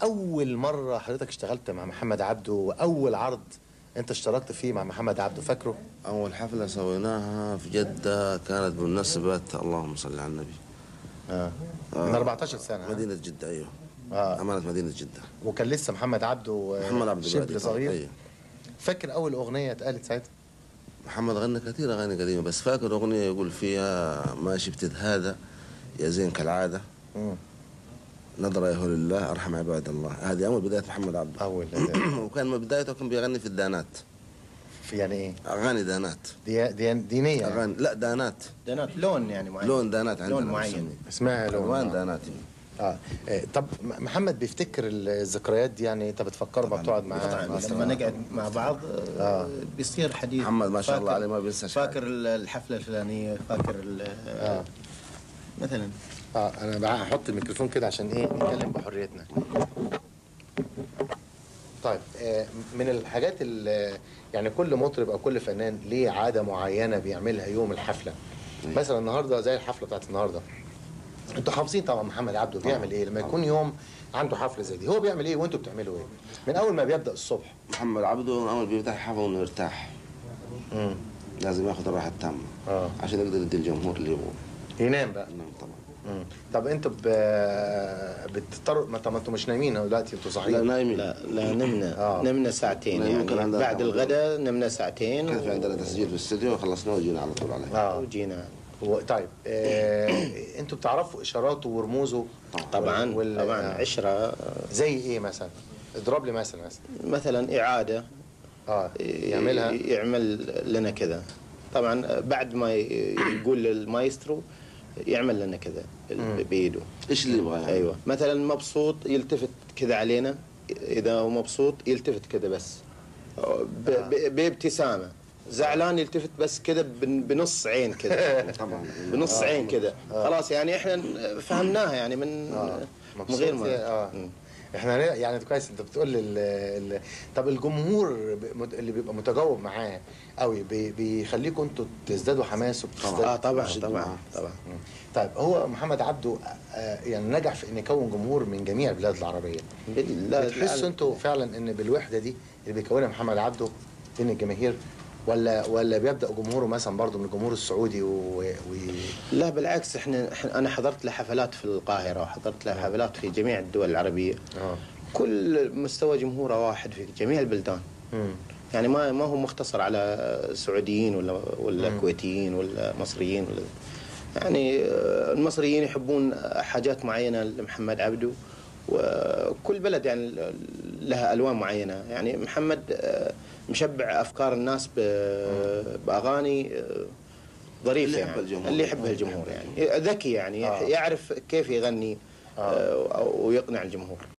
اول مره حضرتك اشتغلت مع محمد عبده واول عرض انت اشتركت فيه مع محمد عبده فاكره؟ أول حفلة سويناها في جدة كانت بمناسبة اللهم صل على النبي. من 14 سنه. مدينة جدة، أيوه. اه أمانة مدينة جدة. وكان لسه محمد عبده محمد عبده شبل صغير. أيوه. فاكر اول اغنيه اتقالت ساعتها؟ محمد غنى كثير أغاني قديمة، بس فاكر أغنية يقول فيها ماشي بتتهادى يا زين كالعادة. نظرة يا هول الله أرحم عباد الله. هذه أول بداية محمد عبده. اول وكان بدايته كان بيغني في الدانات. في يعني ايه؟ أغاني دانات. دينيه يعني. أغاني لا دانات. دانات لون يعني معين. لون دانات عندنا لون معين. اسمها لون. ألوان دانات. طب محمد بيفتكر الذكريات دي يعني انت بتفكر ما بتقعد معاه؟ طبعا لما نقعد مع بعض بيصير حديث. محمد ما شاء الله عليه ما بينسى شيء. فاكر الحفلة الفلانية، فاكر مثلا. انا بقى هحط الميكروفون كده عشان ايه نتكلم بحريتنا. طيب من الحاجات يعني كل مطرب او كل فنان ليه عاده معينه بيعملها يوم الحفله. مثلا النهارده زي الحفله بتاعت النهارده، انتوا حافظين طبعا محمد عبده بيعمل ايه لما يكون يوم عنده حفله زي دي؟ هو بيعمل ايه وانتوا بتعملوا ايه من اول ما بيبدا الصبح؟ محمد عبده من اول بيفتح الحفله انه يرتاح. لازم ياخذ الراحه التامه عشان يقدر يدي الجمهور اللي يبغوه. ينام بقى. ينام طبعا. طب انتوا بتضطروا ما انتوا مش نايمين دلوقتي، انتوا صاحيين؟ لا نايمين. لا نمنا. نمنا ساعتين يعني بعد الغداء نمنا ساعتين. كان في عندنا تسجيل في الاستوديو وخلصناه وجينا على طول عليه. وجينا. طيب انتوا بتعرفوا اشاراته ورموزه؟ طبعا طبعا عشرة. زي ايه مثلا؟ اضرب لي مثلا إعادة يعملها، يعمل لنا كذا. طبعا بعد ما يقول للمايسترو يعمل لنا كذا بإيده. ايش اللي يبغى يعني؟ ايوه مثلا مبسوط يلتفت كذا علينا، اذا هو مبسوط يلتفت كذا بس بابتسامه، زعلان يلتفت بس كذا بنص عين كذا. طبعا بنص عين كذا. خلاص يعني احنا فهمناها يعني من غير ما احنا يعني كويس انت بتقول طب الجمهور اللي بيبقى متجاوب معاه قوي بيخليكم انتوا تزدادوا حماس طبعا طبعا. طيب هو محمد عبده يعني نجح في ان يكون جمهور من جميع البلاد العربيه. بتحسوا انتوا فعلا ان بالوحده دي اللي بيكونها محمد عبده بين الجماهير، ولا بيبدا جمهوره مثلا برضه من الجمهور السعودي لا بالعكس، انا حضرت له حفلات في القاهره وحضرت له حفلات في جميع الدول العربيه. كل مستوى جمهوره واحد في جميع البلدان. يعني ما هو مختصر على سعوديين ولا كويتيين ولا مصريين ولا يعني المصريين يحبون حاجات معينه لمحمد عبده، وكل بلد يعني لها الوان معينه. يعني محمد مشبع افكار الناس باغاني ظريفه يعني اللي يحبها الجمهور يعني ذكي يعني يعرف كيف يغني ويقنع الجمهور.